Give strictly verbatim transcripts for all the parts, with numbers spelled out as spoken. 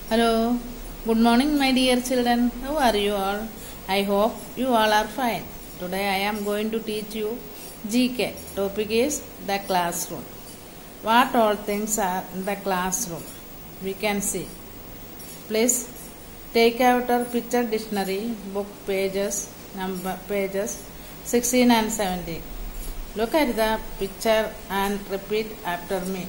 Hello, good morning, my dear children. How are you all? I hope you all are fine. Today I am going to teach you G K. Topic is the classroom. What all things are in the classroom? We can see. Please take out your picture dictionary, book pages, number pages sixteen and seventeen. Look at the picture and repeat after me.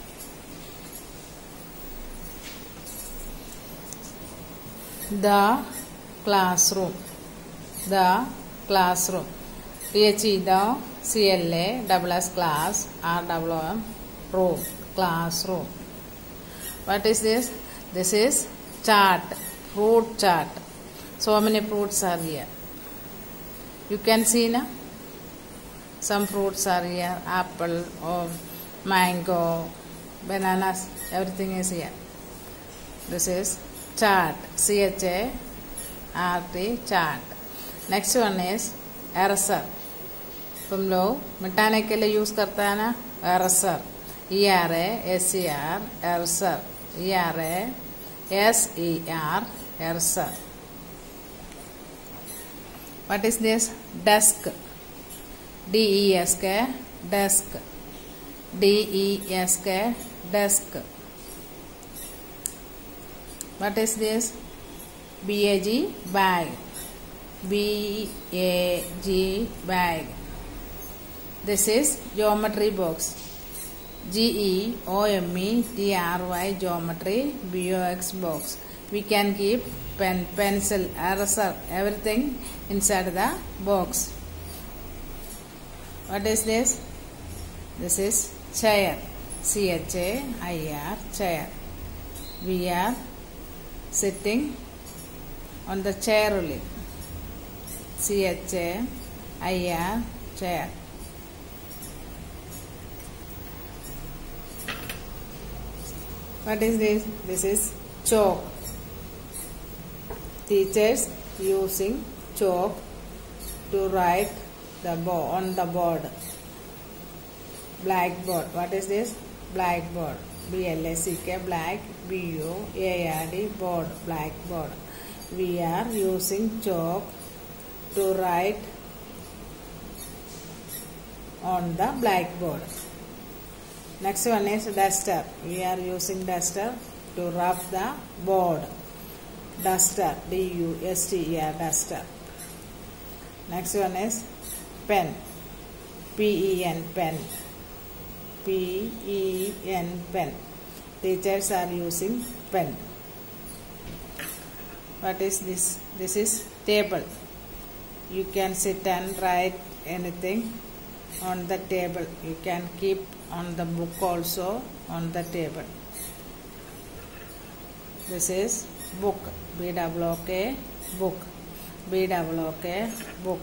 The classroom. The classroom. T H E the C L A double S class R W M room. Classroom. What is this? This is chart. Fruit chart. So many fruits are here. You can see now. Some fruits are here. Apple or mango, bananas. Everything is here. This is chart. C H A R T chart. Next one is eraser. तुम लोग मिटाने के लिए use करता है ना eraser. E R A S E R eraser. E R A S E R eraser. What is this? Desk. D E S K desk. D E S K desk. What is this? B A G bag. B A G bag. This is geometry box. G E O M E T R Y geometry B O X box. We can keep pen, pencil, eraser, everything inside the box. What is this? This is chair. C H A I R chair. We are sitting on the chair only. C H A I R chair. What is this? This is chalk. Teachers using chalk to write the board on the board. Blackboard. What is this? Blackboard. B L A C K black B O A R D board. Blackboard. We are using chalk to write on the blackboard. Next one is duster. We are using duster to rub the board. Duster. D U S T E R duster. Next one is pen. P E N pen. P E N pen. Teachers are using pen. What is this? This is table. You can sit and write anything on the table. You can keep on the book also on the table. This is book. B W O K book. B W O K book.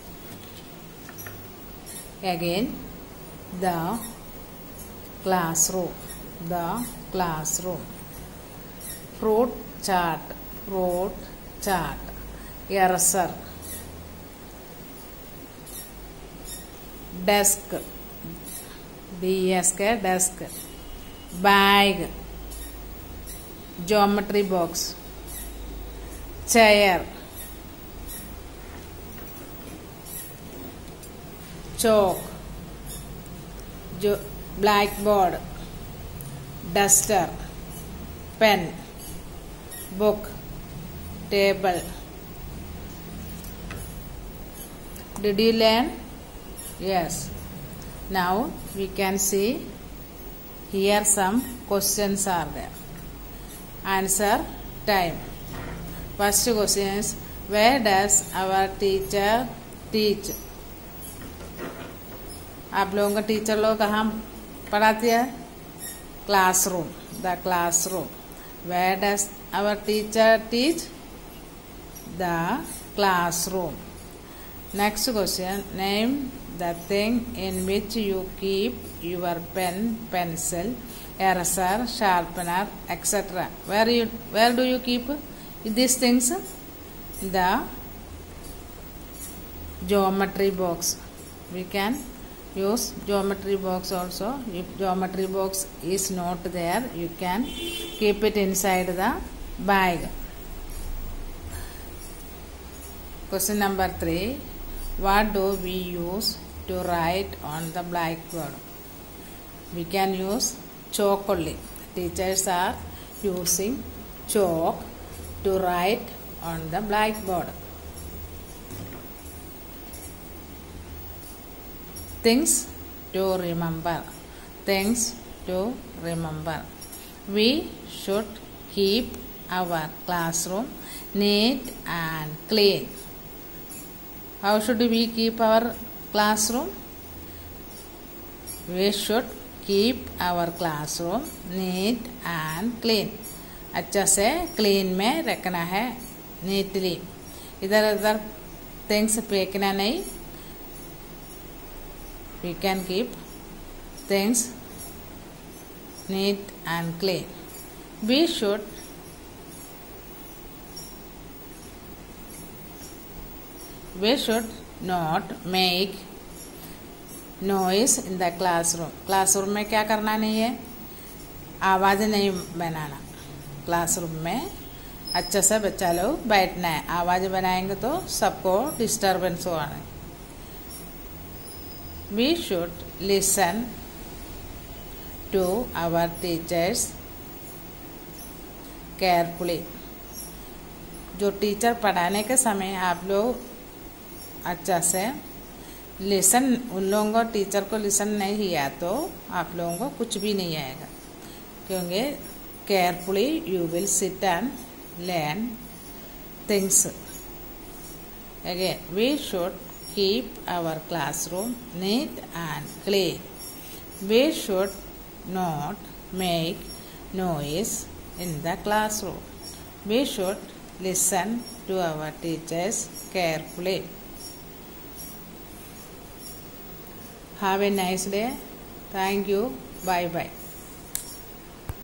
Again, the classroom. The classroom. Fruit chart. Fruit chart. Eraser. Desk. D E S K desk. Bag. Geometry box. Chair. Chalk. Jo blackboard. Duster. Pen. Book. Table. Did you learn? Yes. Now we can see here some questions are there. Answer time. First question is, where does our teacher teach? आप लोगों का teacher लोग कहाँ पढ़ाती है? Classroom. The classroom. Where does our teacher teach? The classroom. Next question. Name the thing in which you keep your pen, pencil, eraser, sharpener, et cetera. Where you where do you keep these things? The geometry box. We can use geometry box also. If geometry box is not there, you can keep it inside the bag. Question number three. What do we use to write on the blackboard? We can use chalk only. Teachers are using chalk to write on the blackboard. Things to remember. Things to remember. We should keep our classroom neat and clean. How should we keep our classroom? We should keep our classroom neat and clean. अच्छा से clean में रखना है, neatly. इधर उधर things फेंकना नहीं. We can keep things neat and clean. We should we should not make noise in the classroom. Classroom में क्या करना नहीं है? आवाज़ नहीं बनाना. क्लासरूम में अच्छा से बच्चा लोग बैठना है. आवाज़ बनाएंगे तो सबको डिस्टर्बेंस होगा. We should listen to our teachers carefully. जो टीचर पढ़ाने के समय आप लोग अच्छा से लिसन, उन लोगों को टीचर को लिसन नहीं किया तो आप लोगों को कुछ भी नहीं आएगा. क्योंकि carefully you will sit and learn things. Again we should keep our classroom neat and clean. We should not make noise in the classroom. We should listen to our teachers carefully. Have a nice day. Thank you. Bye bye.